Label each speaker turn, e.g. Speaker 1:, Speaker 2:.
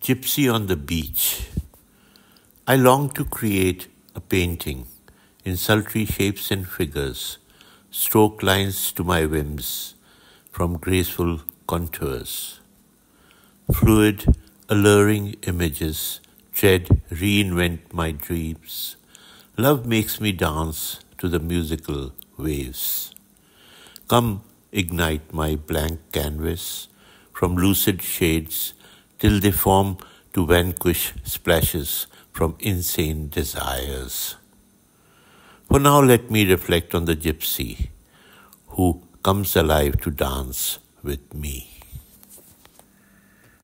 Speaker 1: Gypsy on the beach. I long to create a painting in sultry shapes and figures, stroke lines to my whims from graceful contours. Fluid, alluring images tread, reinvent my dreams. Love makes me dance to the musical waves. Come, ignite my blank canvas from lucid shades till they form to vanquish splashes from insane desires. For now, let me reflect on the gypsy who comes alive to dance with me.